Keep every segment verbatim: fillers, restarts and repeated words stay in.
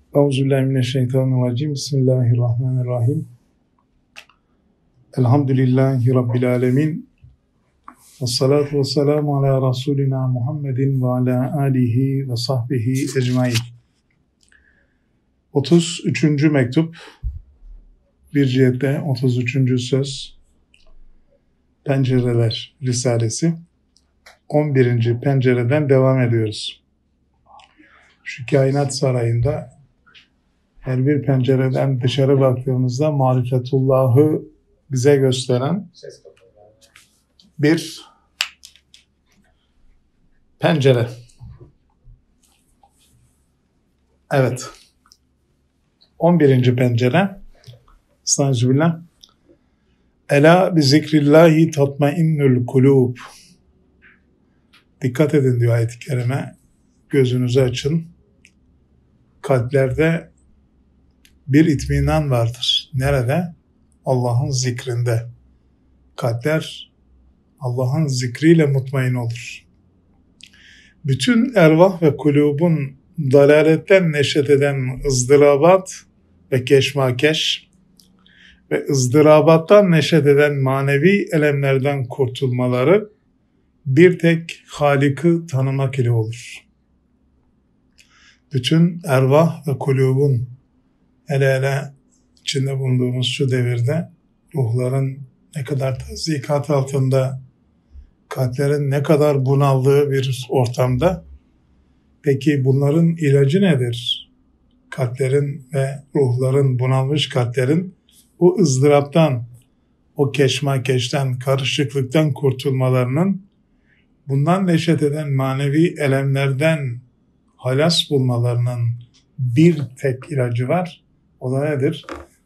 Euzubillahimineşşeytanirracim. Bismillahirrahmanirrahim. Elhamdülillahi Rabbil alemin. Vessalatu vesselamu ala Resulina Muhammedin ve ala alihi ve sahbihi ecmain. otuz üçüncü mektup, bir cihette otuz üçüncü söz, Pencereler Risalesi. on birinci pencereden devam ediyoruz. Şu kainat sarayında her bir pencereden dışarı baktığımızda marifetullah'ı bize gösteren bir pencere. Evet. on birinci pencere. Estağfirullah. Ela bi zikrillahi tatmainnul kulub. Dikkat edin diyor ayet-i kerime. Gözünüzü açın. Kalplerde bir itminan vardır. Nerede? Allah'ın zikrinde. Kalpler Allah'ın zikriyle mutmain olur. Bütün ervah ve kulubun dalaletten neşet eden ızdırabat ve keşmakeş ve ızdırabattan neşet eden manevi elemlerden kurtulmaları bir tek Halik'i tanımak ile olur. Bütün ervah ve kulubun, hele hele içinde bulunduğumuz şu devirde ruhların ne kadar tazikat altında, kalplerin ne kadar bunaldığı bir ortamda, peki bunların ilacı nedir? Kalplerin ve ruhların, bunalmış kalplerin o ızdıraptan, o keşmakeşten, karışıklıktan kurtulmalarının, bundan neşet eden manevi elemlerden halas bulmalarının bir tek ilacı var. O da nedir?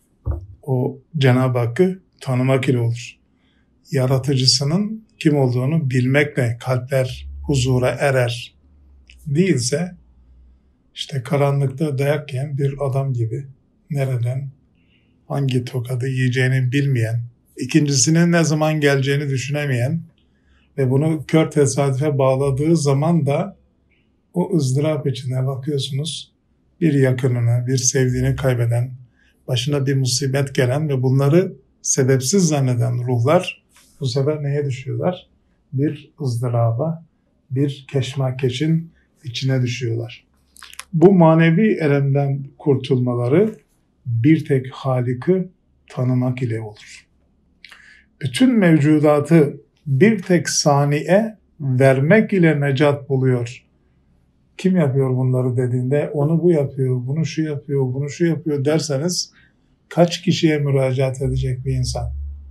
O Cenab-ı Hakk'ı tanımak ile olur. Yaratıcısının kim olduğunu bilmekle kalpler huzura erer. Değilse işte karanlıkta dayak yiyen bir adam gibi, nereden hangi tokadı yiyeceğini bilmeyen, ikincisinin ne zaman geleceğini düşünemeyen ve bunu kör tesadüfe bağladığı zaman da o ızdırap içine bakıyorsunuz, bir yakınını, bir sevdiğini kaybeden, başına bir musibet gelen ve bunları sebepsiz zanneden ruhlar bu sefer neye düşüyorlar? Bir ızdıraba, bir keşmakeşin içine düşüyorlar. Bu manevi elemden kurtulmaları bir tek Halik'i tanımak ile olur. Bütün mevcudatı bir tek saniye vermek ile necat buluyor. Kim yapıyor bunları dediğinde, onu bu yapıyor, bunu şu yapıyor, bunu şu yapıyor derseniz, kaç kişiye müracaat edecek bir insan?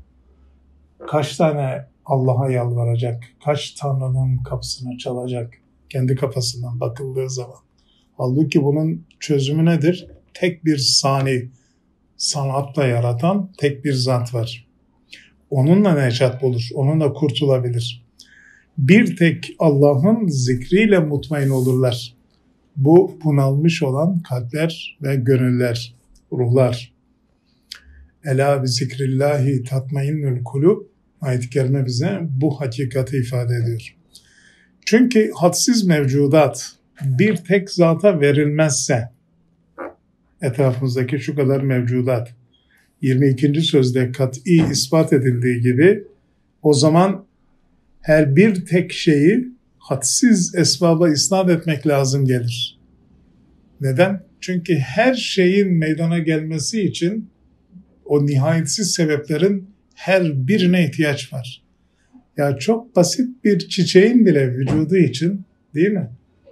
Kaç tane Allah'a yalvaracak? Kaç Tanrı'nın kapısını çalacak? Kendi kafasından bakıldığı zaman. Halbuki bunun çözümü nedir? Tek bir sani sanatla yaratan tek bir zat var. Onunla necat bulur, onunla kurtulabilir. Bir tek Allah'ın zikriyle mutmain olurlar. Bu bunalmış olan kalpler ve gönüller, ruhlar. Ela bi zikrillahi tatmainnul kulub. Ayet-i kerime bize bu hakikati ifade ediyor. Çünkü hadsiz mevcudat bir tek zata verilmezse, etrafımızdaki şu kadar mevcudat, yirmi ikinci sözde kat'i ispat edildiği gibi, o zaman her bir tek şeyi hadsiz esbaba isnat etmek lazım gelir. Neden? Çünkü her şeyin meydana gelmesi için o nihayetsiz sebeplerin her birine ihtiyaç var. Ya çok basit bir çiçeğin bile vücudu için, değil mi?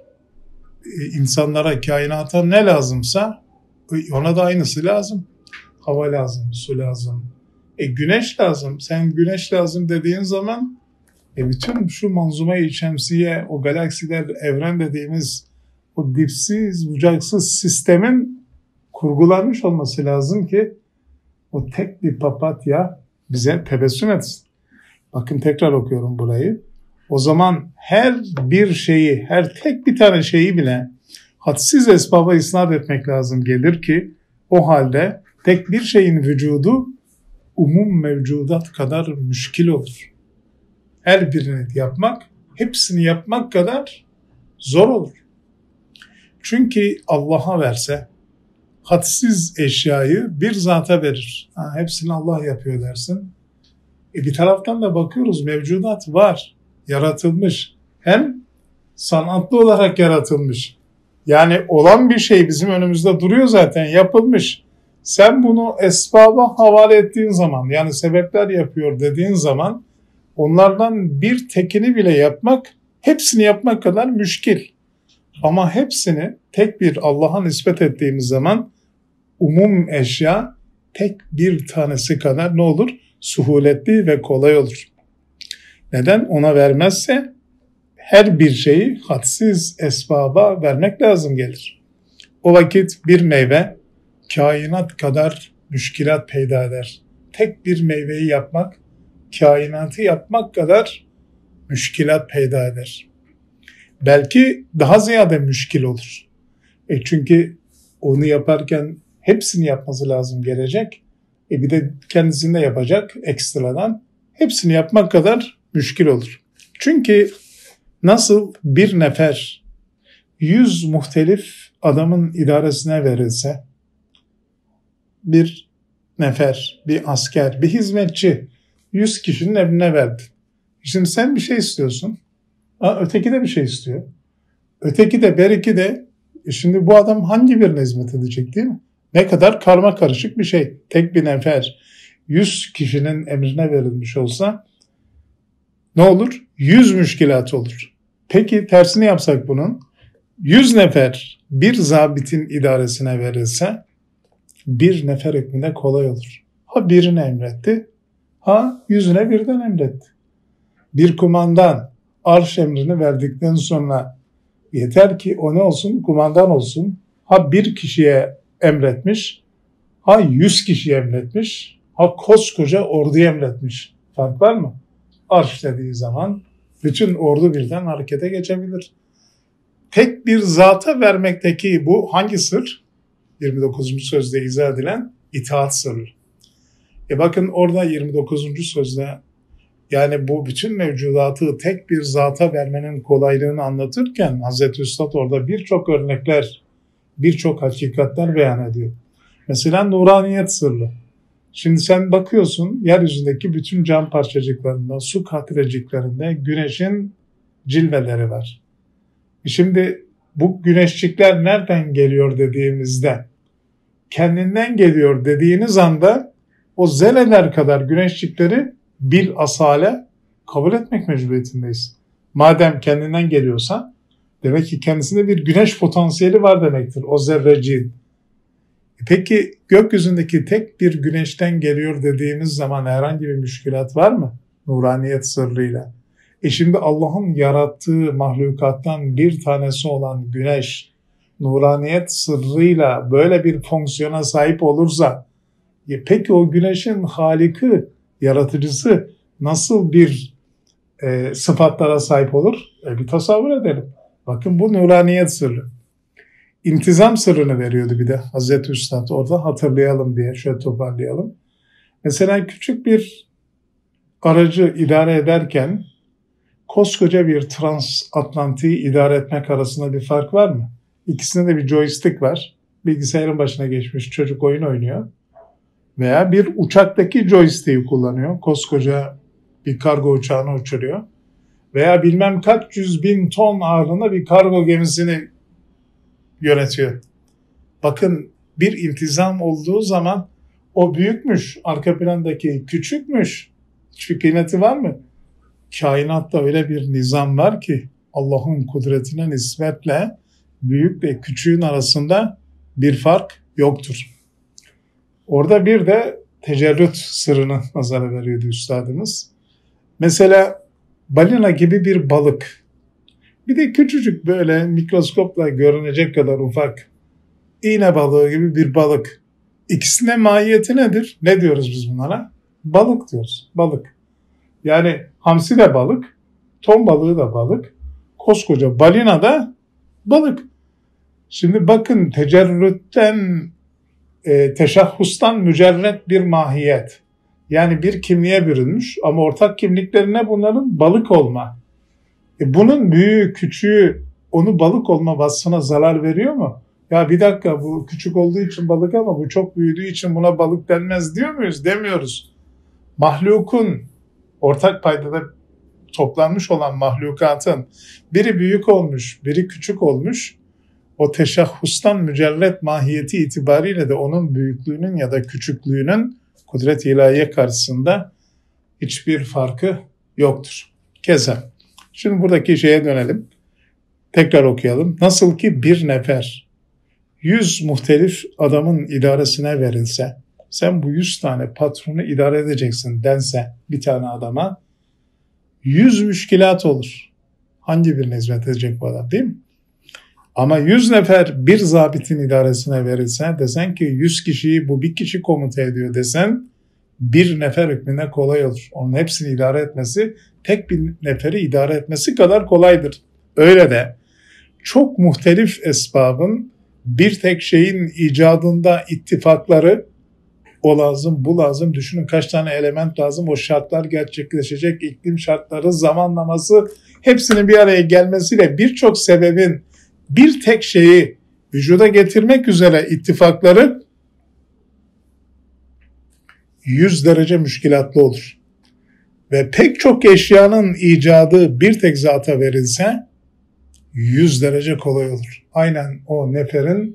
İnsanlara, kainata ne lazımsa ona da aynısı lazım. Hava lazım, su lazım. E güneş lazım. Sen güneş lazım dediğin zaman e bütün şu manzuma-i şemsiye, o galaksiler, evren dediğimiz o dipsiz, bucaksız sistemin kurgulanmış olması lazım ki o tek bir papatya bize tebessüm etsin. Bakın tekrar okuyorum burayı. O zaman her bir şeyi, her tek bir tane şeyi bile hadsiz esbaba isnat etmek lazım gelir ki o halde tek bir şeyin vücudu umum mevcudat kadar müşkil olur. Her birini yapmak, hepsini yapmak kadar zor olur. Çünkü Allah'a verse, hadsiz eşyayı bir zata verir. Ha, hepsini Allah yapıyor dersin. E bir taraftan da bakıyoruz, mevcudat var, yaratılmış. Hem sanatlı olarak yaratılmış. Yani olan bir şey bizim önümüzde duruyor zaten, yapılmış. Sen bunu esbaba havale ettiğin zaman, yani sebepler yapıyor dediğin zaman, onlardan bir tekini bile yapmak, hepsini yapmak kadar müşkil. Ama hepsini tek bir Allah'a nispet ettiğimiz zaman, umum eşya tek bir tanesi kadar ne olur? Suhuletli ve kolay olur. Neden? Ona vermezse her bir şeyi hadsiz esbaba vermek lazım gelir. O vakit bir meyve kainat kadar müşkilat peyda eder. Tek bir meyveyi yapmak, kainatı yapmak kadar müşkilat peyda eder. Belki daha ziyade müşkil olur. E çünkü onu yaparken hepsini yapması lazım gelecek. E bir de kendisini de yapacak ekstradan. Hepsini yapmak kadar müşkil olur. Çünkü nasıl bir nefer yüz muhtelif adamın idaresine verilse, bir nefer, bir asker, bir hizmetçi yüz kişinin emrine verdin. Şimdi sen bir şey istiyorsun. Aa, öteki de bir şey istiyor. Öteki de, beriki de. E şimdi bu adam hangi birine hizmet edecek, değil mi? Ne kadar karma karışık bir şey. Tek bir nefer yüz kişinin emrine verilmiş olsa ne olur? Yüz müşkilat olur. Peki tersini yapsak bunun, yüz nefer bir zabitin idaresine verilse bir nefer hükmüne kolay olur. Ha birine emretti, ha yüzüne birden emretti. Bir kumandan arş emrini verdikten sonra yeter ki o ne olsun? Kumandan olsun. Ha bir kişiye emretmiş, ha yüz kişiye emretmiş, ha koskoca orduya emretmiş. Fark var mı? Arş dediği zaman bütün ordu birden harekete geçebilir. Tek bir zata vermekteki bu hangi sır? yirmi dokuzuncu sözde izah edilen itaat sırrı. E bakın orada yirmi dokuzuncu sözde, yani bu bütün mevcudatı tek bir zata vermenin kolaylığını anlatırken Hazreti Üstad orada birçok örnekler, birçok hakikatler beyan ediyor. Mesela nuraniyet sırrı. Şimdi sen bakıyorsun yeryüzündeki bütün cam parçacıklarında, su katreciklerinde güneşin cilveleri var. Şimdi bu güneşçikler nereden geliyor dediğimizde, kendinden geliyor dediğiniz anda o zerreler kadar güneşçikleri bil asale kabul etmek mecburiyetindeyiz. Madem kendinden geliyorsa demek ki kendisinde bir güneş potansiyeli var demektir o zerreciğin. Peki gökyüzündeki tek bir güneşten geliyor dediğimiz zaman herhangi bir müşkilat var mı? Nuraniyet sırrıyla. E şimdi Allah'ın yarattığı mahlukattan bir tanesi olan güneş, nuraniyet sırrıyla böyle bir fonksiyona sahip olursa, e peki o güneşin haliki, yaratıcısı nasıl bir e, sıfatlara sahip olur? E bir tasavvur edelim. Bakın bu nuraniyet sırrı. İntizam sırrını veriyordu bir de Hazreti Üstad orada, hatırlayalım diye şöyle toparlayalım. Mesela küçük bir aracı idare ederken koskoca bir transatlantiği idare etmek arasında bir fark var mı? İkisinde de bir joystick var. Bilgisayarın başına geçmiş çocuk oyun oynuyor. Veya bir uçaktaki joystick'i kullanıyor. Koskoca bir kargo uçağını uçuruyor. Veya bilmem kaç yüz bin ton ağırlığında bir kargo gemisini yönetiyor. Bakın bir intizam olduğu zaman o büyükmüş, arka plandaki küçükmüş. Hiçbir kıymeti var mı? Kainatta öyle bir nizam var ki Allah'ın kudretine nispetle büyükle küçüğün arasında bir fark yoktur. Orada bir de tecerrüt sırrını nazara veriyordu üstadımız. Mesela balina gibi bir balık, bir de küçücük böyle mikroskopla görünecek kadar ufak iğne balığı gibi bir balık. İkisinin mahiyeti nedir? Ne diyoruz biz bunlara? Balık diyoruz. Balık. Yani hamsi de balık, ton balığı da balık, koskoca balina da balık. Şimdi bakın tecerrütten, e, teşahhustan mücerret bir mahiyet. Yani bir kimliğe bürünmüş ama ortak kimliklerine bunların balık olma. E bunun büyüğü, küçüğü onu balık olma vasfına zarar veriyor mu? Ya bir dakika, bu küçük olduğu için balık ama bu çok büyüdüğü için buna balık denmez diyor muyuz? Demiyoruz. Mahlukun, ortak paydada toplanmış olan mahlukatın biri büyük olmuş, biri küçük olmuş. O teşahhustan mücerret mahiyeti itibariyle de onun büyüklüğünün ya da küçüklüğünün kudret-i ilahiye karşısında hiçbir farkı yoktur. Keza. Şimdi buradaki şeye dönelim. Tekrar okuyalım. Nasıl ki bir nefer yüz muhtelif adamın idaresine verilse, sen bu yüz tane patronu idare edeceksin dense bir tane adama, yüz müşkilat olur. Hangi birine hizmet edecek bu adam, değil mi? Ama yüz nefer bir zabitin idaresine verilse, desen ki yüz kişiyi bu bir kişi komuta ediyor desen, bir nefer hükmüne kolay olur. Onun hepsini idare etmesi, tek bir neferi idare etmesi kadar kolaydır. Öyle de çok muhtelif esbabın bir tek şeyin icadında ittifakları, o lazım, bu lazım, düşünün kaç tane element lazım, o şartlar gerçekleşecek, iklim şartları, zamanlaması, hepsinin bir araya gelmesiyle birçok sebebin bir tek şeyi vücuda getirmek üzere ittifakları yüz derece müşkilatlı olur. Ve pek çok eşyanın icadı bir tek zata verilse yüz derece kolay olur. Aynen o neferin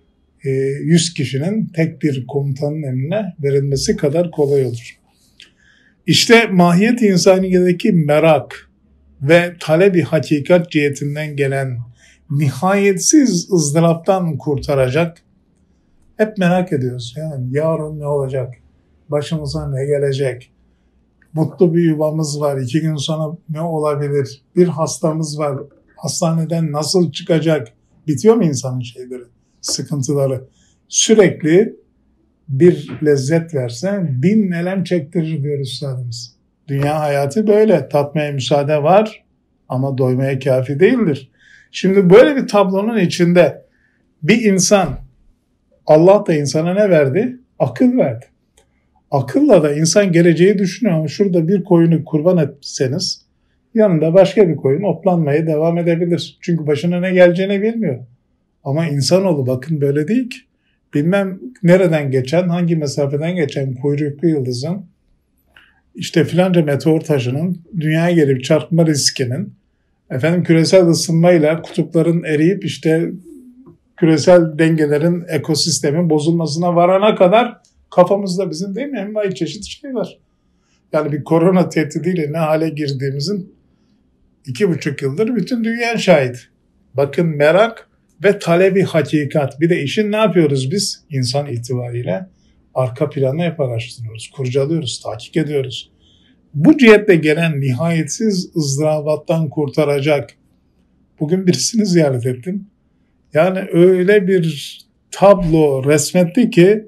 yüz kişinin tek bir komutanın emrine verilmesi kadar kolay olur. İşte mahiyet insaniyedeki merak ve talebi hakikat cihetinden gelen nihayetsiz ızdıraptan kurtaracak, hep merak ediyoruz. Yani yarın ne olacak? Başımıza ne gelecek? Mutlu bir yuvamız var. İki gün sonra ne olabilir? Bir hastamız var. Hastaneden nasıl çıkacak? Bitiyor mu insanın şeyleri, sıkıntıları? Sürekli bir lezzet verse bin elem çektirir diyor üstadımız. Dünya hayatı böyle. Tatmaya müsaade var ama doymaya kafi değildir. Şimdi böyle bir tablonun içinde bir insan, Allah da insana ne verdi? Akıl verdi. Akılla da insan geleceği düşünüyor ama şurada bir koyunu kurban etseniz yanında başka bir koyun otlanmaya devam edebilir. Çünkü başına ne geleceğini bilmiyor. Ama insanoğlu bakın böyle değil ki. Bilmem nereden geçen, hangi mesafeden geçen kuyruklu yıldızın, işte filanca meteor taşının dünyaya gelip çarpma riskinin, efendim küresel ısınmayla kutupların eriyip işte küresel dengelerin, ekosistemin bozulmasına varana kadar kafamızda bizim değil mi envai çeşit şey var. Yani bir korona tehdidiyle ne hale girdiğimizin iki buçuk yıldır bütün dünya şahit. Bakın merak ve talebi hakikat. Bir de işin ne yapıyoruz biz? İnsan itibariyle arka planı hep araştırıyoruz, kurcalıyoruz, tahkik ediyoruz. Bu cihetle gelen nihayetsiz ızdırabattan kurtaracak. Bugün birisini ziyaret ettim. Yani öyle bir tablo resmetti ki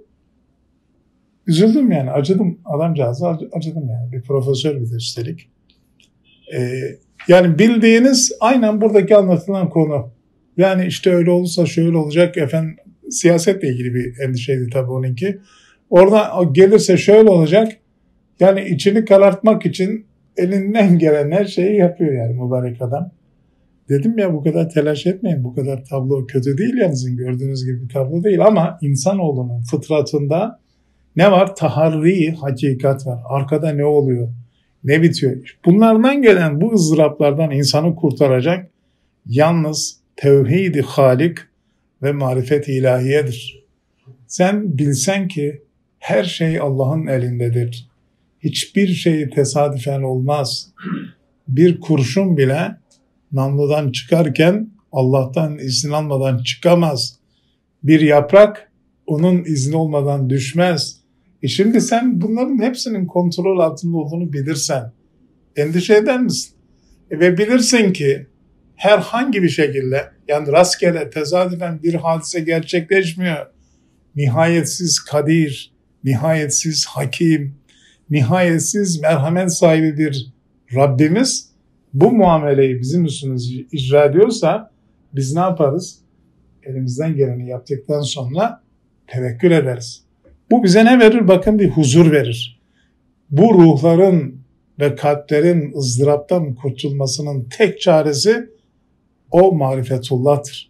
üzüldüm yani, acıdım adamcağıza, acıdım yani. Bir profesör bir de üstelik. Ee, yani bildiğiniz aynen buradaki anlatılan konu. Yani işte öyle olursa şöyle olacak efendim, siyasetle ilgili bir endişeydi tabii onunki. Orada gelirse şöyle olacak. Yani içini karartmak için elinden gelen her şeyi yapıyor yani mübarek adam. Dedim ya bu kadar telaş etmeyin. Bu kadar tablo kötü değil yani, sizin gördüğünüz gibi bir tablo değil ama insanoğlunun fıtratında ne var? Taharri hakikat var. Arkada ne oluyor? Ne bitiyor? Bunlardan gelen bu ızdıraplardan insanı kurtaracak yalnız tevhid-i halik ve marifet-i ilahiyedir. Sen bilsen ki her şey Allah'ın elindedir. Hiçbir şey tesadüfen olmaz. Bir kurşun bile namludan çıkarken Allah'tan izin almadan çıkamaz. Bir yaprak onun izni olmadan düşmez. E şimdi sen bunların hepsinin kontrol altında olduğunu bilirsen endişe eder misin? E ve bilirsin ki herhangi bir şekilde, yani rastgele tesadüfen bir hadise gerçekleşmiyor. Nihayetsiz kadir, nihayetsiz hakim, nihayetsiz merhamet sahibi bir Rabbimiz bu muameleyi bizim üstümüze icra ediyorsa biz ne yaparız? Elimizden geleni yaptıktan sonra tevekkül ederiz. Bu bize ne verir? Bakın bir huzur verir. Bu ruhların ve kalplerin ızdıraptan kurtulmasının tek çaresi o marifetullah'tır.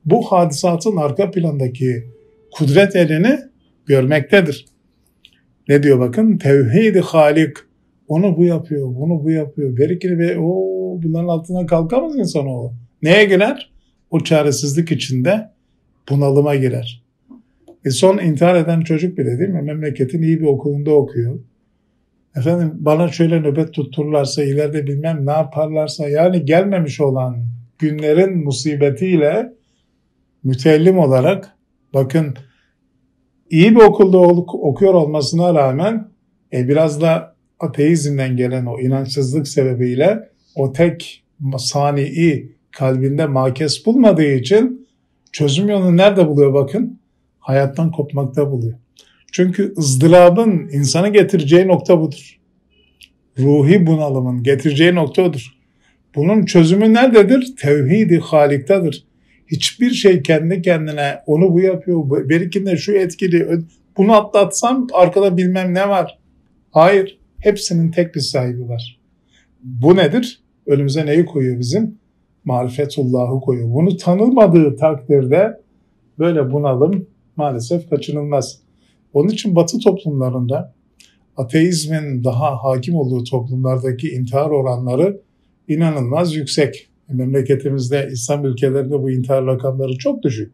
bu hadisatın arka plandaki kudret elini görmektedir. Ne diyor bakın? Tevhid-i Halik. Onu bu yapıyor, bunu bu yapıyor. Berikini ve o bunların altına kalkamaz insanoğlu. Neye girer? O çaresizlik içinde bunalıma girer. E son intihar eden çocuk bile değil mi? Memleketin iyi bir okulunda okuyor. Efendim bana şöyle nöbet tuttururlarsa, ileride bilmem ne yaparlarsa, yani gelmemiş olan günlerin musibetiyle mütellim olarak, bakın iyi bir okulda okuyor olmasına rağmen e, biraz da ateizmden gelen o inançsızlık sebebiyle o tek sani'i kalbinde makes bulmadığı için çözüm yolunu nerede buluyor bakın? Hayattan kopmakta buluyor. Çünkü ızdırabın insanı getireceği nokta budur. Ruhi bunalımın getireceği nokta odur. Bunun çözümü nerededir? Tevhid-i Halik'tadır. Hiçbir şey kendi kendine onu bu yapıyor, berikinde şu etkili, bunu atlatsam arkada bilmem ne var. Hayır, hepsinin tek bir sahibi var. Bu nedir? Önümüze neyi koyuyor bizim? Marifetullah'ı koyuyor. Bunu tanımadığı takdirde böyle bunalım maalesef kaçınılmaz. Onun için Batı toplumlarında ateizmin daha hakim olduğu toplumlardaki intihar oranları inanılmaz yüksek. Memleketimizde, İslam ülkelerinde bu intihar rakamları çok düşük.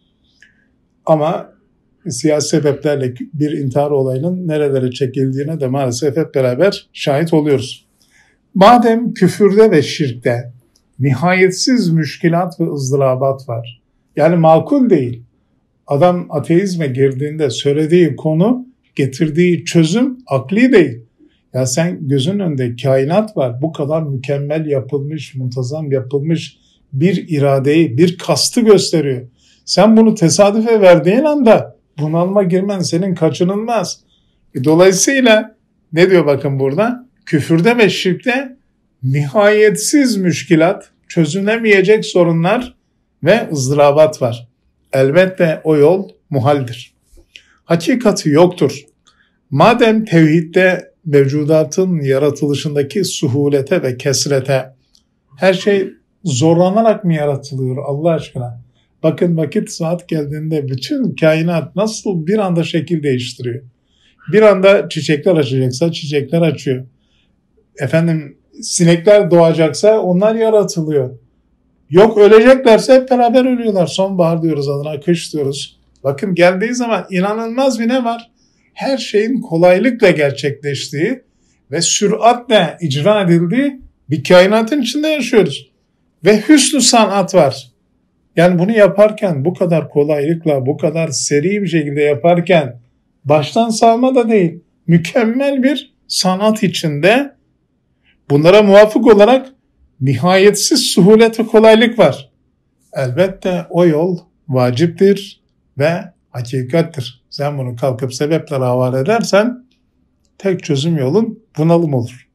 Ama siyasi sebeplerle bir intihar olayının nerelere çekildiğine de maalesef hep beraber şahit oluyoruz. Madem küfürde ve şirkte nihayetsiz müşkilat ve ızdırabat var, yani makul değil, adam ateizme girdiğinde söylediği konu, getirdiği çözüm akli değil. Ya sen gözün önünde kainat var, bu kadar mükemmel yapılmış, muntazam yapılmış bir iradeyi, bir kastı gösteriyor. Sen bunu tesadüfe verdiğin anda bunalıma girmen senin kaçınılmaz. Dolayısıyla ne diyor bakın burada? Küfürde ve şirkte nihayetsiz müşkilat, çözülemeyecek sorunlar ve ızdırabat var. Elbette o yol muhaldir. Hakikati yoktur. Madem tevhidde mevcudatın yaratılışındaki suhulete ve kesrete, her şey zorlanarak mı yaratılıyor Allah aşkına? Bakın vakit saat geldiğinde bütün kainat nasıl bir anda şekil değiştiriyor. Bir anda çiçekler açacaksa çiçekler açıyor. Efendim sinekler doğacaksa onlar yaratılıyor. Yok öleceklerse hep beraber ölüyorlar. Sonbahar diyoruz adına, kış diyoruz. Bakın geldiği zaman inanılmaz bir ne var? Her şeyin kolaylıkla gerçekleştiği ve süratle icra edildiği bir kainatın içinde yaşıyoruz. Ve hüsnü sanat var. Yani bunu yaparken bu kadar kolaylıkla, bu kadar seri bir şekilde yaparken baştan savma da değil, mükemmel bir sanat içinde bunlara muvafık olarak nihayetsiz suhulet ve kolaylık var. Elbette o yol vaciptir ve hakikattir. Sen bunu kalkıp sebeplere havale edersen tek çözüm yolun bunalım olur.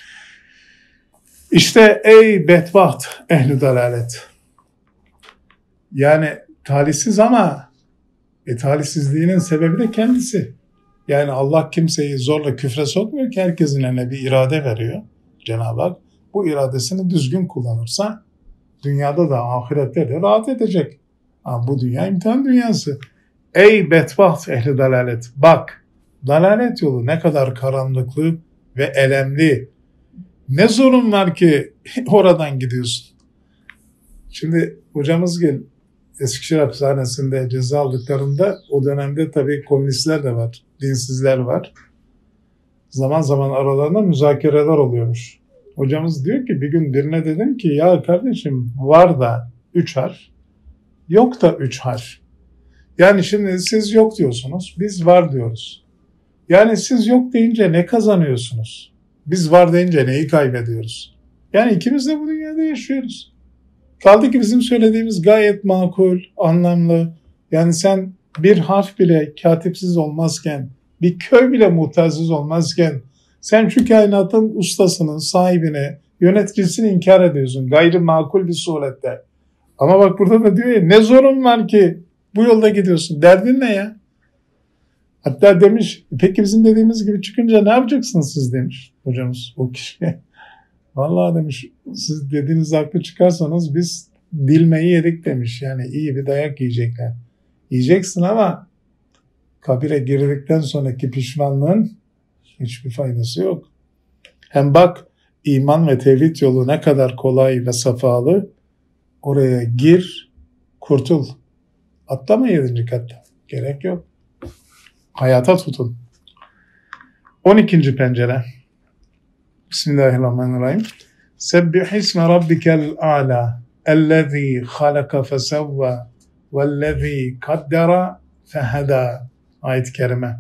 İşte ey bedbaht ehli dalalet. Yani talihsiz ama e, talihsizliğinin sebebi de kendisi. Yani Allah kimseyi zorla küfre sokmuyor ki, herkesin eline bir irade veriyor Cenab-ı Hak. Bu iradesini düzgün kullanırsa dünyada da ahirette de rahat edecek. Ama bu dünya imtihan dünyası. Ey bedbaht ehli dalalet, bak dalalet yolu ne kadar karanlıklı ve elemli. Ne zorun var ki oradan gidiyorsun. Şimdi hocamız gel Eskişehir Hapishanesi'nde ceza aldıklarında, o dönemde tabii komünistler de var, dinsizler var. Zaman zaman aralarında müzakereler oluyormuş. Hocamız diyor ki bir gün birine dedim ki ya kardeşim var da üç harf, yok da üç harf. Yani şimdi siz yok diyorsunuz, biz var diyoruz. Yani siz yok deyince ne kazanıyorsunuz? Biz var deyince neyi kaybediyoruz? Yani ikimiz de bu dünyada yaşıyoruz. Kaldı ki bizim söylediğimiz gayet makul, anlamlı. Yani sen bir harf bile katipsiz olmazken, bir köy bile muhtarsız olmazken, sen şu kainatın ustasının, sahibini, yöneticisini inkar ediyorsun. Gayri makul bir surette. Ama bak burada da diyor ya, ne zorun var ki bu yolda gidiyorsun? Derdin ne ya? Hatta demiş, peki bizim dediğimiz gibi çıkınca ne yapacaksınız siz demiş hocamız o kişiye. Vallahi demiş, siz dediğiniz haklı çıkarsanız biz dilmeyi yedik demiş. Yani iyi bir dayak yiyecekler. Yiyeceksin ama kabire girdikten sonraki pişmanlığın hiçbir faydası yok. Hem bak iman ve tevhid yolu ne kadar kolay ve safalı. Oraya gir, kurtul. Atlama yedinci katta. Gerek yok. Hayata tutun. on ikinci pencere. Bismillahirrahmanirrahim. Sebbih isme rabbikel a'la ellezî halaka fesevva vellezî kaddera fehedâ. Ayet-i kerime.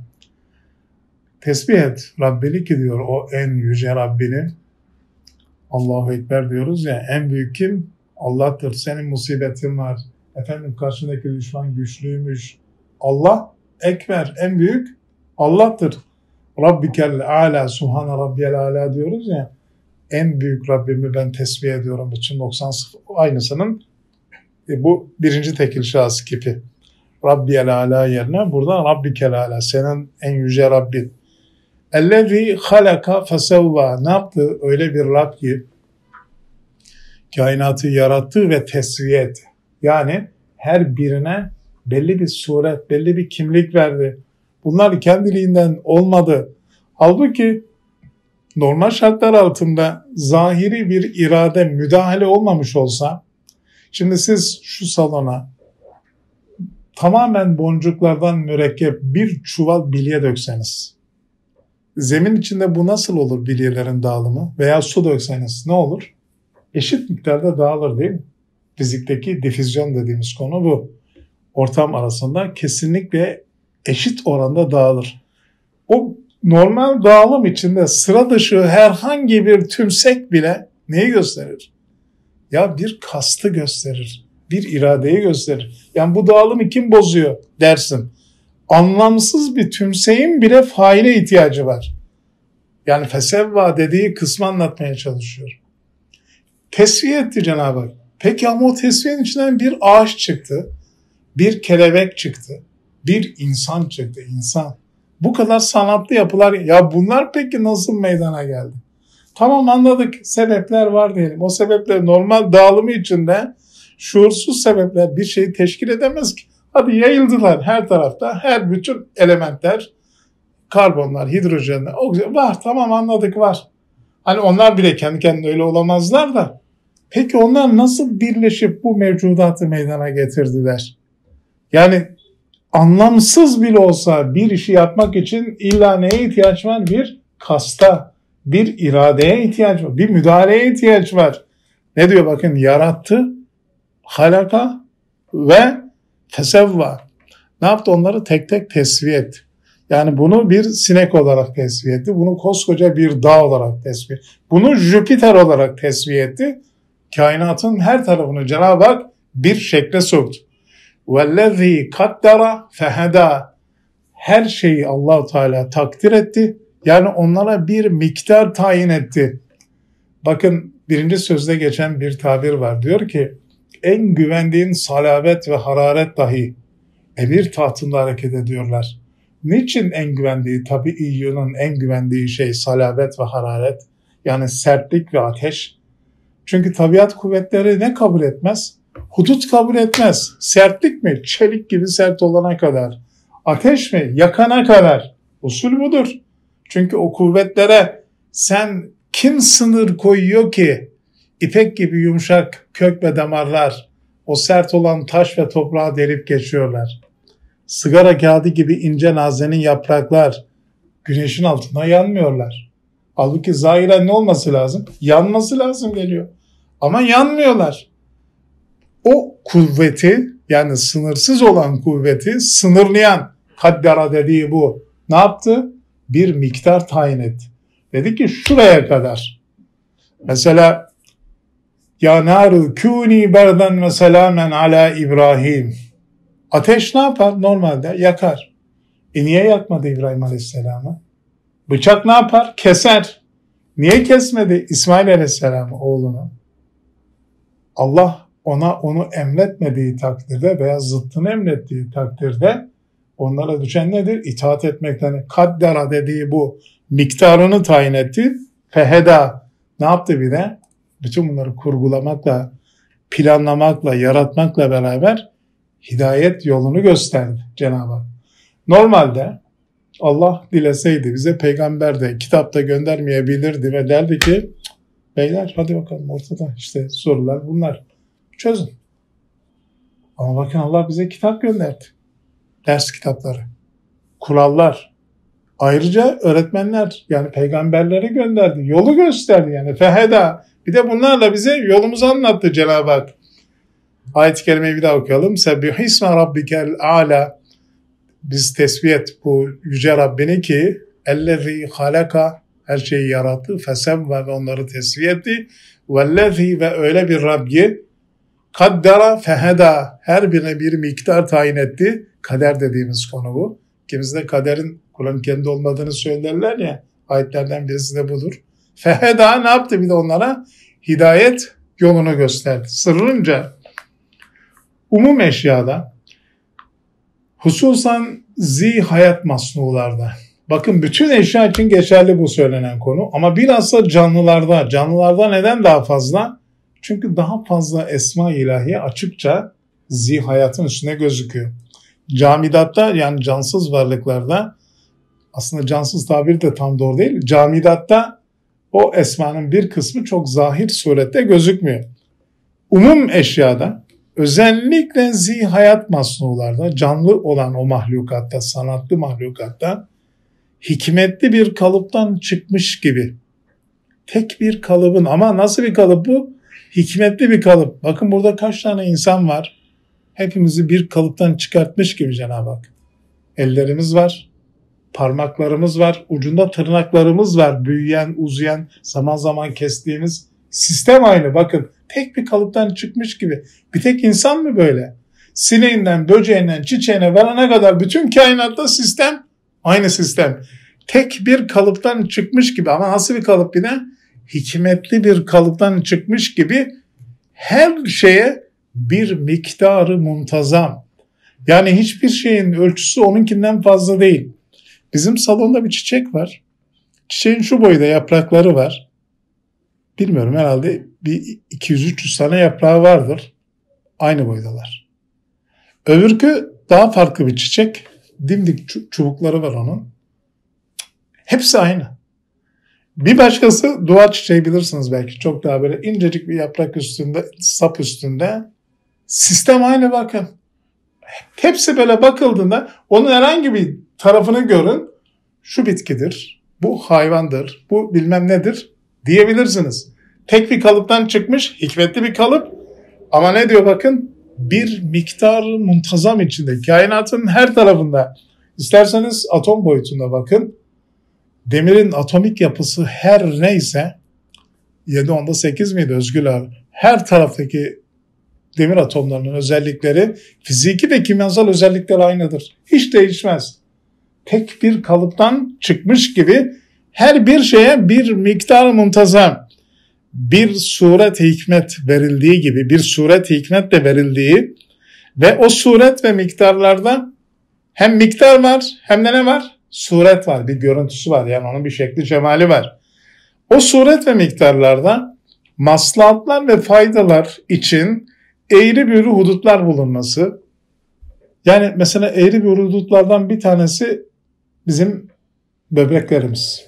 Tesbih et Rabbini ki diyor o en yüce Rabbini. Allahu Ekber diyoruz ya, en büyük kim? Allah'tır. Senin musibetin var. Efendim karşındaki düşman güçlüymüş. Allah Ekber, en büyük Allah'tır. Rabbikel a'la, Subhane Rabbiyel a'la diyoruz ya. En büyük Rabbimi ben tesbih ediyorum. Bütün doksan sıfır aynısının e, bu birinci tekil şahıs kipi. Rabbiyel a'la yerine burada Rabbikel a'la, senin en yüce Rabbin. Ellezî halaka fesevva, ne yaptı? Öyle bir Rab ki kainatı yarattı ve tesviye etti. Yani her birine belli bir suret, belli bir kimlik verdi. Bunlar kendiliğinden olmadı. Halbuki normal şartlar altında zahiri bir irade, müdahale olmamış olsa, şimdi siz şu salona tamamen boncuklardan mürekkep bir çuval bilye dökseniz, zemin içinde bu nasıl olur bilyelerin dağılımı? Veya su dökseniz ne olur? Eşit miktarda dağılır değil mi? Fizikteki difüzyon dediğimiz konu bu. Ortam arasında kesinlikle eşit oranda dağılır. O normal dağılım içinde sıra dışı herhangi bir tümsek bile neyi gösterir? Ya bir kastı gösterir, bir iradeyi gösterir. Yani bu dağılımı kim bozuyor dersin. Anlamsız bir tümseğin bile faile ihtiyacı var. Yani fesevva dediği kısmı anlatmaya çalışıyor. Tesviye etti Cenab-ı Hak. Peki ama o tesviyenin içinden bir ağaç çıktı, bir kelebek çıktı, bir insan çıktı, insan. Bu kadar sanatlı yapılar, ya bunlar peki nasıl meydana geldi? Tamam, anladık, sebepler var diyelim. O sebepler normal dağılımı içinde şuursuz sebepler bir şeyi teşkil edemez ki. Hadi yayıldılar her tarafta, her bütün elementler, karbonlar, hidrojenler, oksijen var, tamam anladık var. Hani onlar bile kendi kendine öyle olamazlar da. Peki onlar nasıl birleşip bu mevcudatı meydana getirdiler? Yani anlamsız bile olsa bir işi yapmak için illa neye ihtiyaç var? Bir kasta, bir iradeye ihtiyaç var, bir müdahaleye ihtiyaç var. Ne diyor bakın? Yarattı, halaka ve tesevva. Ne yaptı? Onları tek tek tesviye etti. Yani bunu bir sinek olarak tesviye etti. Bunu koskoca bir dağ olarak tesviye etti. Bunu Jüpiter olarak tesviye etti. Kainatın her tarafını Cenab-ı Hak bir şekle soktu. وَالَّذ۪ي قَدَّرَ فَهَدَى. Her şeyi Allah-u Teala takdir etti. Yani onlara bir miktar tayin etti. Bakın birinci sözde geçen bir tabir var. Diyor ki en güvendiğin salabet ve hararet dahi emir tahtında hareket ediyorlar. Niçin en güvendiği? Tabii İyyun'un en güvendiği şey salabet ve hararet. Yani sertlik ve ateş. Çünkü tabiat kuvvetleri ne kabul etmez? Hudut kabul etmez. Sertlik mi? Çelik gibi sert olana kadar. Ateş mi? Yakana kadar. Usul budur. Çünkü o kuvvetlere sen kim sınır koyuyor ki? İpek gibi yumuşak kök ve damarlar o sert olan taş ve toprağı delip geçiyorlar. Sigara kağıdı gibi ince nazenin yapraklar güneşin altına yanmıyorlar. Halbuki zahiren ne olması lazım? Yanması lazım geliyor. Ama yanmıyorlar. O kuvveti, yani sınırsız olan kuvveti sınırlayan, kaddera dediği bu. Ne yaptı? Bir miktar tayin etti. Dedi ki şuraya kadar. Mesela ya naru kûni berden ve selamen ala İbrahim. Ateş ne yapar? Normalde yakar. E niye yakmadı İbrahim Aleyhisselam'ı? Bıçak ne yapar? Keser. Niye kesmedi İsmail Aleyhisselam'ı, oğlunu? Allah ona onu emretmediği takdirde veya zıttını emrettiği takdirde onlara düşen nedir? İtaat etmekten. Kaddera dediği bu. Miktarını tayin etti. Feheda. Ne yaptı bir de? Bütün bunları kurgulamakla, planlamakla, yaratmakla beraber hidayet yolunu gösterdi Cenab-ı Hak. Normalde Allah dileseydi bize peygamber de kitapta göndermeyebilirdi ve derdi ki beyler hadi bakalım ortada işte sorular bunlar çözün. Ama bakın Allah bize kitap gönderdi. Ders kitapları, kurallar, ayrıca öğretmenler yani peygamberleri gönderdi. Yolu gösterdi yani feheda. Bir de bunlarla bize yolumuzu anlattı Cenab-ı Hak. Ayet-i Kerime'yi bir daha okuyalım. Sebbihisme rabbikel a'la. Biz tesbih et bu yüce Rabbini ki ellezî halaka her şeyi yarattı. Fesevve ve onları tesbih etti. Vellezî ve öyle bir Rabbi kaddara feheda her birine bir miktar tayin etti. Kader dediğimiz konu bu. Kimisi de kaderin Kur'an-ı Kerim'de olmadığını söylerler ya. Ayetlerden birisi de budur. Feheda ne yaptı bir de onlara? Hidayet yolunu gösterdi. Sırrınca umum eşyada hususan zi hayat masnularda bakın bütün eşya için geçerli bu söylenen konu ama bilhassa canlılarda canlılarda neden daha fazla? Çünkü daha fazla esma-i ilahiye açıkça zi hayatın üstüne gözüküyor. Camidatta yani cansız varlıklarda aslında cansız tabir de tam doğru değil. Camidatta o esmanın bir kısmı çok zahir surette gözükmüyor. Umum eşyada özellikle zihayat masnularda canlı olan o mahlukatta, sanatlı mahlukatta hikmetli bir kalıptan çıkmış gibi. Tek bir kalıbın ama nasıl bir kalıp bu? Hikmetli bir kalıp. Bakın burada kaç tane insan var? Hepimizi bir kalıptan çıkartmış gibi Cenab-ı Hak. Ellerimiz var, parmaklarımız var, ucunda tırnaklarımız var. Büyüyen, uzayan, zaman zaman kestiğimiz sistem aynı. Bakın tek bir kalıptan çıkmış gibi. Bir tek insan mı böyle? Sineğinden, böceğinden, çiçeğine varana kadar bütün kainatta sistem aynı sistem. Tek bir kalıptan çıkmış gibi ama nasıl bir kalıp bir de? Hikmetli bir kalıptan çıkmış gibi her şeye bir miktarı muntazam. Yani hiçbir şeyin ölçüsü onunkinden fazla değil. Bizim salonda bir çiçek var. Çiçeğin şu boyda yaprakları var. Bilmiyorum herhalde bir iki yüz üç yüz tane yaprağı vardır. Aynı boydalar. Öbürkü daha farklı bir çiçek. Dimdik çubukları var onun. Hepsi aynı. Bir başkası dua çiçeği bilirsiniz belki. Çok daha böyle incecik bir yaprak üstünde, sap üstünde. Sistem aynı bakın. Hepsi böyle bakıldığında onun herhangi bir tarafını görün. Şu bitkidir, bu hayvandır, bu bilmem nedir diyebilirsiniz. Tek bir kalıptan çıkmış, hikmetli bir kalıp. Ama ne diyor bakın? Bir miktar muntazam içinde. Kainatın her tarafında. İsterseniz atom boyutunda bakın. Demirin atomik yapısı her neyse yedi onda sekiz miydi Özgül abi? Her taraftaki demir atomlarının özellikleri fiziki ve kimyasal özellikler aynıdır. Hiç değişmez. Tek bir kalıptan çıkmış gibi her bir şeye bir miktar muntazam, bir suret hikmet verildiği gibi bir suret hikmet de verildiği ve o suret ve miktarlarda hem miktar var hem de ne var? Suret var, bir görüntüsü var. Yani onun bir şekli cemali var. O suret ve miktarlarda maslahatlar ve faydalar için eğri büğrü hudutlar bulunması. Yani mesela eğri büğrü hudutlardan bir tanesi bizim böbreklerimiz.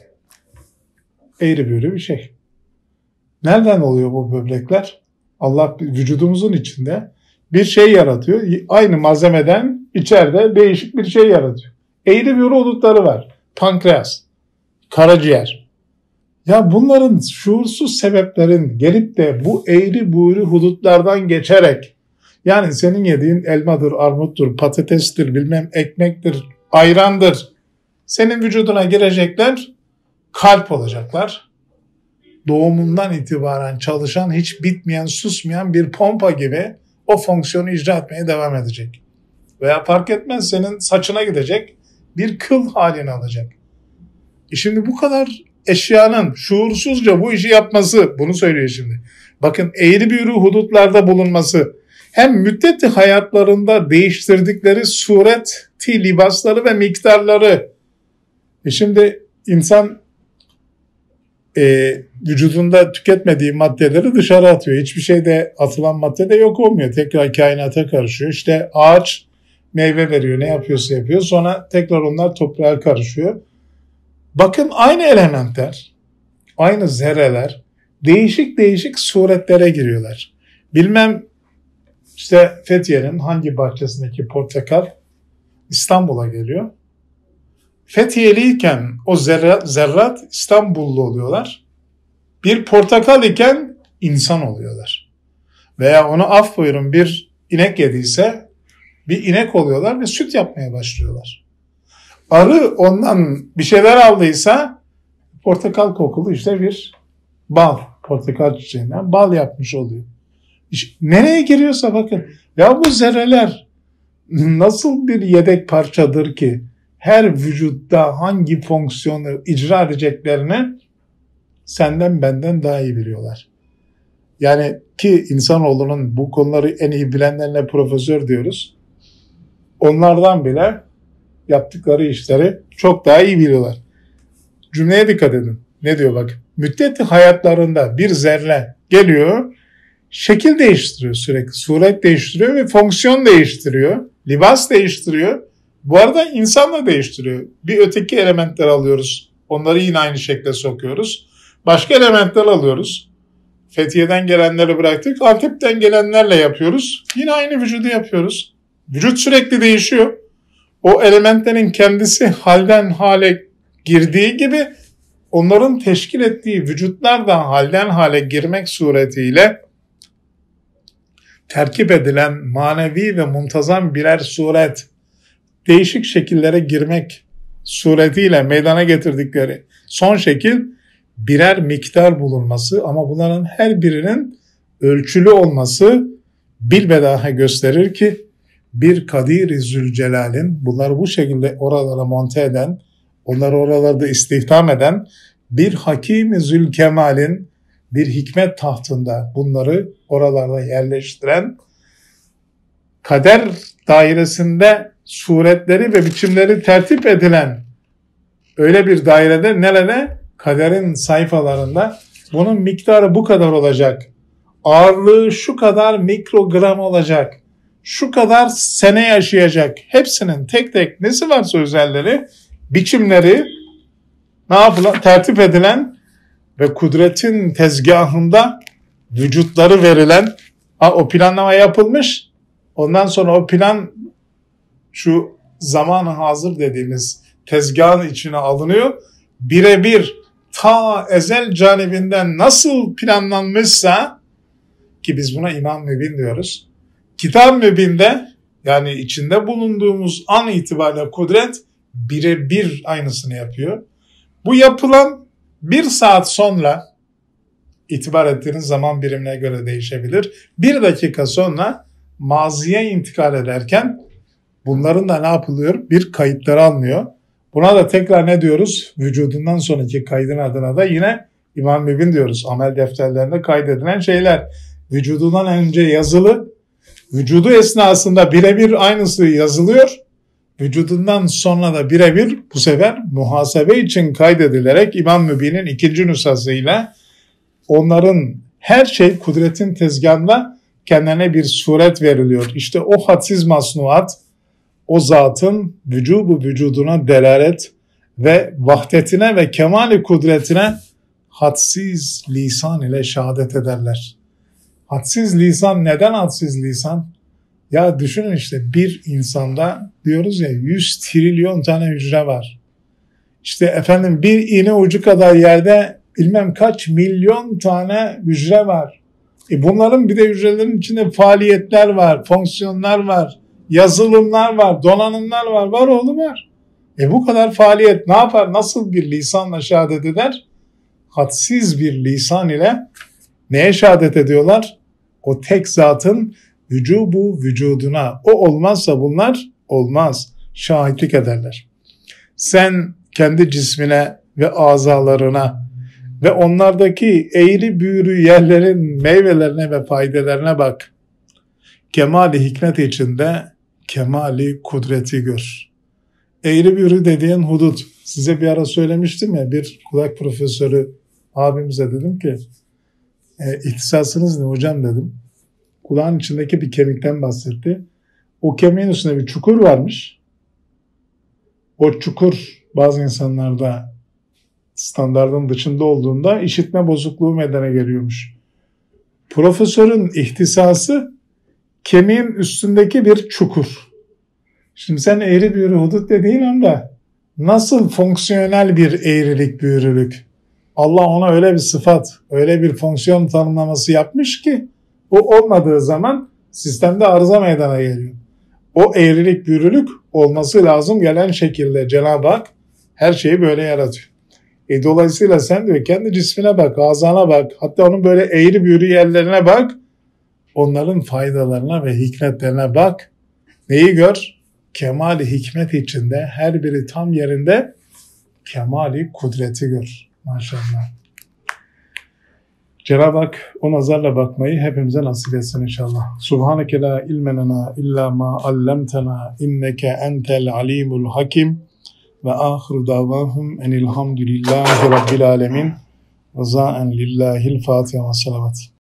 Eğri büğrü bir şey. Nereden oluyor bu böbrekler? Allah vücudumuzun içinde bir şey yaratıyor. Aynı malzemeden içeride değişik bir şey yaratıyor. Eğri büğrü hudutları var. Pankreas, karaciğer. Ya bunların şuursuz sebeplerin gelip de bu eğri büğrü hudutlardan geçerek yani senin yediğin elmadır, armuttur, patatestir, bilmem ekmektir, ayrandır. Senin vücuduna girecekler, kalp olacaklar. Doğumundan itibaren çalışan, hiç bitmeyen, susmayan bir pompa gibi o fonksiyonu icra etmeye devam edecek. Veya fark etmez senin saçına gidecek, bir kıl halini alacak. E şimdi bu kadar eşyanın şuursuzca bu işi yapması, bunu söylüyor şimdi. Bakın eğri büğrü hudutlarda bulunması, hem müddeti hayatlarında değiştirdikleri sureti, libasları ve miktarları. E şimdi insan e, vücudunda tüketmediği maddeleri dışarı atıyor. Hiçbir şeyde atılan madde de yok olmuyor. Tekrar kainata karışıyor. İşte ağaç meyve veriyor, ne yapıyorsa yapıyor. Sonra tekrar onlar toprağa karışıyor. Bakın aynı elementler, aynı zerreler değişik değişik suretlere giriyorlar. Bilmem işte Fethiye'nin hangi bahçesindeki portakal İstanbul'a geliyor. Fethiyeliyken o zerrat, zerrat İstanbullu oluyorlar. Bir portakal iken insan oluyorlar. Veya onu af buyurun bir inek yediyse bir inek oluyorlar ve süt yapmaya başlıyorlar. Arı ondan bir şeyler aldıysa portakal kokulu işte bir bal, portakal çiçeğinden bal yapmış oluyor. İşte nereye giriyorsa bakın ya bu zerreler nasıl bir yedek parçadır ki her vücutta hangi fonksiyonu icra edeceklerini senden benden daha iyi biliyorlar. Yani ki insanoğlunun bu konuları en iyi bilenlerine profesör diyoruz. Onlardan bile yaptıkları işleri çok daha iyi biliyorlar. Cümleye dikkat edin. Ne diyor bak. Müddeti hayatlarında bir zerre geliyor, şekil değiştiriyor sürekli, suret değiştiriyor ve fonksiyon değiştiriyor, libas değiştiriyor. Bu arada insan da değiştiriyor. Bir öteki elementler alıyoruz. Onları yine aynı şekle sokuyoruz. Başka elementler alıyoruz. Fethiye'den gelenleri bıraktık. Antep'ten gelenlerle yapıyoruz. Yine aynı vücudu yapıyoruz. Vücut sürekli değişiyor. O elementlerin kendisi halden hale girdiği gibi onların teşkil ettiği vücutlar da halden hale girmek suretiyle terkip edilen manevi ve muntazam birer suret, değişik şekillere girmek suretiyle meydana getirdikleri son şekil birer miktar bulunması ama bunların her birinin ölçülü olması bilbedahe gösterir ki bir Kadir-i Zülcelal'in bunları bu şekilde oralara monte eden, onları oralarda istihdam eden bir Hakim-i Zülkemal'in bir hikmet tahtında bunları oralarda yerleştiren, kader dairesinde suretleri ve biçimleri tertip edilen öyle bir dairede nerede? Kaderin sayfalarında bunun miktarı bu kadar olacak. Ağırlığı şu kadar mikrogram olacak. Şu kadar sene yaşayacak. Hepsinin tek tek nesi varsa özelleri, biçimleri ne yapılan? Tertip edilen ve kudretin tezgahında vücutları verilen o planlama yapılmış. Ondan sonra o plan şu zamanı hazır dediğimiz tezgahın içine alınıyor. Birebir ta ezel canibinden nasıl planlanmışsa ki biz buna İmam Mübin diyoruz. Kitab Mübin'de yani içinde bulunduğumuz an itibariyle kudret birebir aynısını yapıyor. Bu yapılan bir saat sonra itibar ettiğiniz zaman birimine göre değişebilir. Bir dakika sonra maziye intikal ederken bunların da ne yapılıyor? Bir kayıtları alınıyor. Buna da tekrar ne diyoruz? Vücudundan sonraki kaydın adına da yine İmam Mübin diyoruz. Amel defterlerinde kaydedilen şeyler. Vücudundan önce yazılı, vücudu esnasında birebir aynısı yazılıyor. Vücudundan sonra da birebir bu sefer muhasebe için kaydedilerek İmam Mübin'in ikinci nüshasıyla onların her şey kudretin tezgahında kendine bir suret veriliyor. İşte o hadsiz masnuat, o zatın vücubu vücuduna delalet ve vahdetine ve kemali kudretine hadsiz lisan ile şehadet ederler. Hadsiz lisan, neden hadsiz lisan? Ya düşünün işte bir insanda diyoruz ya yüz trilyon tane hücre var. İşte efendim bir iğne ucu kadar yerde bilmem kaç milyon tane hücre var. E bunların bir de hücrelerin içinde faaliyetler var, fonksiyonlar var, yazılımlar var, donanımlar var, var oğlu var. E bu kadar faaliyet ne yapar? Nasıl bir lisanla şehadet eder? Hadsiz bir lisan ile neye şehadet ediyorlar? O tek zatın vücubu vücuduna. O olmazsa bunlar olmaz. Şahitlik ederler. Sen kendi cismine ve azalarına ve onlardaki eğri büğrü yerlerin meyvelerine ve faydelerine bak. Kemali hikmet içinde kemali kudreti gör. Eğri büğrü dediğin hudut. Size bir ara söylemiştim ya, bir kulak profesörü Abimize dedim ki e, ihtisasınız ne hocam dedim. Kulağın içindeki bir kemikten bahsetti. O kemiğin üstünde bir çukur varmış. O çukur bazı insanlarda standardın dışında olduğunda işitme bozukluğu meydana geliyormuş. Profesörün ihtisası kemiğin üstündeki bir çukur. Şimdi sen eğri büğrü hudut dediğin anda nasıl fonksiyonel bir eğrilik büğrülük? Allah ona öyle bir sıfat, öyle bir fonksiyon tanımlaması yapmış ki o olmadığı zaman sistemde arıza meydana geliyor. O eğrilik büğrülük olması lazım gelen şekilde Cenab-ı Hak her şeyi böyle yaratıyor. E dolayısıyla sen diyor kendi cismine bak, ağzına bak, hatta onun böyle eğri büğrü yerlerine bak, onların faydalarına ve hikmetlerine bak. Neyi gör? Kemali hikmet içinde, her biri tam yerinde kemali kudreti gör. Maşallah. Cenab-ı Hak o nazarla bakmayı hepimize nasip etsin inşallah. Subhaneke la ilme lena illa ma allamtena inneke entel alimul hakim ve ahiru davahum enilhamdülillahi rabbil alemin ve zaen lillahil fatiha ve salavat.